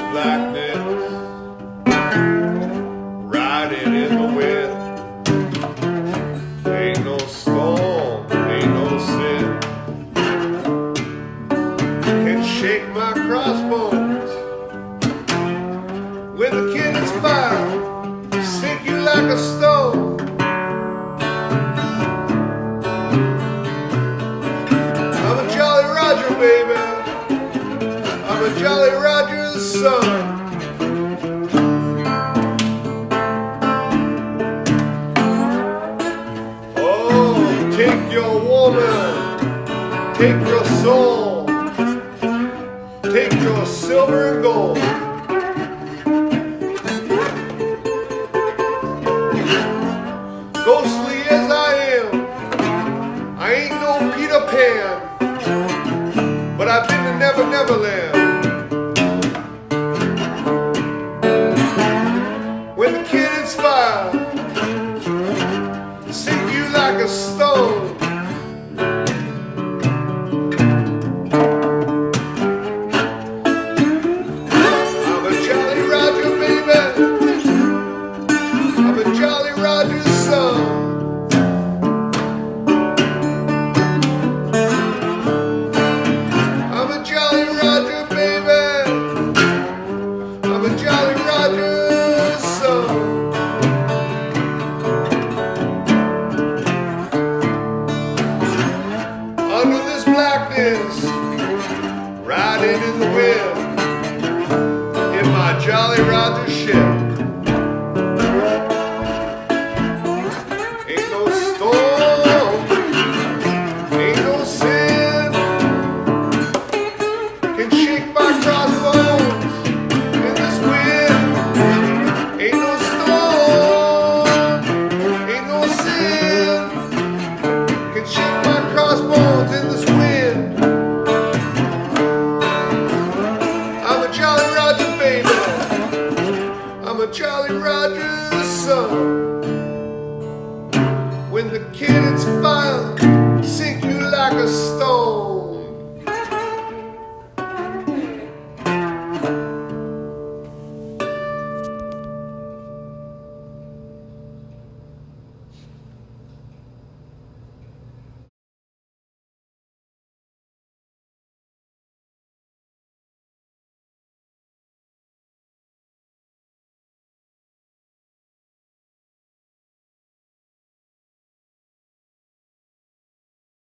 blackness, riding in the wind. Ain't no storm, ain't no sin can shake my crossbones. When the cannon's fire, sink you like a stone. I'm a Jolly Roger, baby. I'm a Jolly Roger's son. Oh, take your woman, take your soul, take your silver and gold. Ghostly as I am, I ain't no Peter Pan, but I've been to Never Never Land. When the cannons fire, sink you like a stone. I'm a Jolly Roger, baby. I'm a Jolly Roger's son. I'm a Jolly Roger, baby. I'm a Jolly Roger's son. Under this blackness, riding in the wind, in my Jolly Roger ship. Ain't no storm, ain't no sin can shake my crossbones.